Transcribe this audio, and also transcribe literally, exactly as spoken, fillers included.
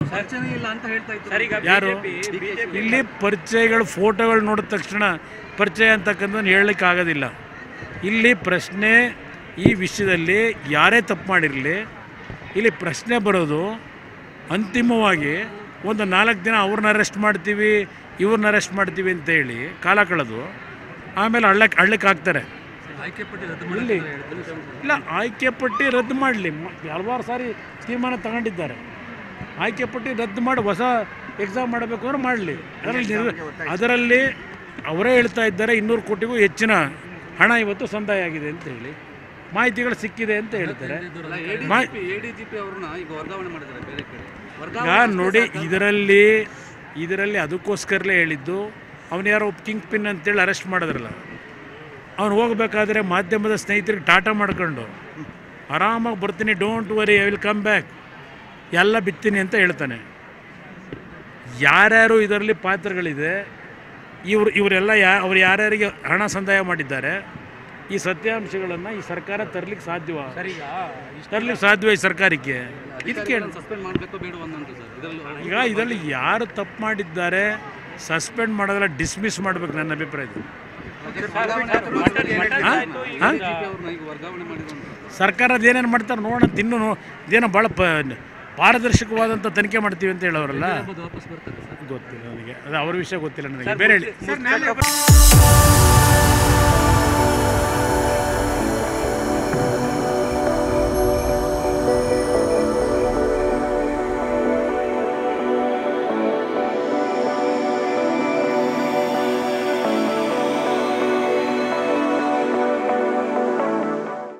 ಯಾರು ಇಲ್ಲಿ ಪರಿಚಯಗಳು ಫೋಟೋಗಳು ನೋಡಿದ ತಕ್ಷಣ ಪರಿಚಯ ಅಂತಕ್ಕಂಥದ್ದು ಹೇಳಲಿಕ್ಕೆ ಆಗೋದಿಲ್ಲ. ಇಲ್ಲಿ ಪ್ರಶ್ನೆ ಈ ವಿಷಯದಲ್ಲಿ ಯಾರೇ ತಪ್ಪು ಮಾಡಿರಲಿ, ಇಲ್ಲಿ ಪ್ರಶ್ನೆ ಬರೋದು ಅಂತಿಮವಾಗಿ ಒಂದು ನಾಲ್ಕು ದಿನ ಅವ್ರನ್ನ ಅರೆಸ್ಟ್ ಮಾಡ್ತೀವಿ ಇವ್ರನ್ನ ಅರೆಸ್ಟ್ ಮಾಡ್ತೀವಿ ಅಂತೇಳಿ ಕಾಲ ಕಳೆದು ಆಮೇಲೆ ಹಳ್ಳಕ್ಕೆ ಹಳ್ಳಕ್ಕೆ ಹಾಕ್ತಾರೆ. ಇಲ್ಲಿ ಇಲ್ಲ, ಆಯ್ಕೆ ಪಟ್ಟಿ ರದ್ದು ಮಾಡಲಿ, ಹಲವಾರು ಸಾರಿ ತೀರ್ಮಾನ ತಗೊಂಡಿದ್ದಾರೆ. ಆಯ್ಕೆ ಪಟ್ಟಿ ರದ್ದು ಮಾಡಿ ಹೊಸ ಎಕ್ಸಾಮ್ ಮಾಡಬೇಕು ಅಂದ್ರೆ ಮಾಡಲಿ. ಅದರಲ್ಲಿ ಅದರಲ್ಲಿ ಅವರೇ ಹೇಳ್ತಾ ಇದ್ದಾರೆ ಇನ್ನೂರು ಕೋಟಿಗೂ ಹೆಚ್ಚಿನ ಹಣ ಇವತ್ತು ಸಂದಾಯ ಆಗಿದೆ ಅಂತ ಹೇಳಿ ಮಾಹಿತಿಗಳು ಸಿಕ್ಕಿದೆ ಅಂತ ಹೇಳ್ತಾರೆ. ಈಗ ನೋಡಿ, ಇದರಲ್ಲಿ ಇದರಲ್ಲಿ ಅದಕ್ಕೋಸ್ಕರಲೇ ಹೇಳಿದ್ದು, ಅವನು ಯಾರೋ ಕಿಂಗ್ ಪಿನ್ ಅಂತೇಳಿ ಅರೆಸ್ಟ್ ಮಾಡಿದ್ರಲ್ಲ, ಅವನು ಹೋಗಬೇಕಾದ್ರೆ ಮಾಧ್ಯಮದ ಸ್ನೇಹಿತರಿಗೆ ಟಾಟಾ ಮಾಡ್ಕೊಂಡು ಆರಾಮಾಗಿ ಬರ್ತೀನಿ, don't worry I will come back, ಎಲ್ಲ ಬಿತ್ತೀನಿ ಅಂತ ಹೇಳ್ತಾನೆ. ಯಾರ್ಯಾರು ಇದರಲ್ಲಿ ಪಾತ್ರಗಳಿದೆ, ಇವರು ಇವರೆಲ್ಲ ಯಾ ಅವ್ರು ಯಾರ್ಯಾರಿಗೆ ಹಣ ಸಂದಾಯ ಮಾಡಿದ್ದಾರೆ, ಈ ಸತ್ಯಾಂಶಗಳನ್ನು ಈ ಸರ್ಕಾರ ತರಲಿಕ್ಕೆ ಸಾಧ್ಯವ ತರಲಿಕ್ಕೆ ಸಾಧ್ಯ ಈ ಸರ್ಕಾರಕ್ಕೆ? ಇದಕ್ಕೆ ಈಗ ಇದರಲ್ಲಿ ಯಾರು ತಪ್ಪು ಮಾಡಿದ್ದಾರೆ ಸಸ್ಪೆಂಡ್ ಮಾಡೋದಲ್ಲ, ಡಿಸ್ಮಿಸ್ ಮಾಡಬೇಕು ನನ್ನ ಅಭಿಪ್ರಾಯದಲ್ಲಿ. ಸರ್ಕಾರದ ಏನೇನು ಮಾಡ್ತಾರೆ ನೋಡೋಣ, ತಿನ್ನು ಇದೇನೋ ಭಾಳ ಪ ಪಾರದರ್ಶಕವಾದಂಥ ತನಿಖೆ ಮಾಡ್ತೀವಿ ಅಂತ ಹೇಳೋರಲ್ಲ, ಗೊತ್ತಿಲ್ಲ ನನಗೆ, ಅದು ಅವ್ರ ವಿಷಯ ಗೊತ್ತಿಲ್ಲ ನನಗೆ. ಬೇರೆ ಹೇಳಿ.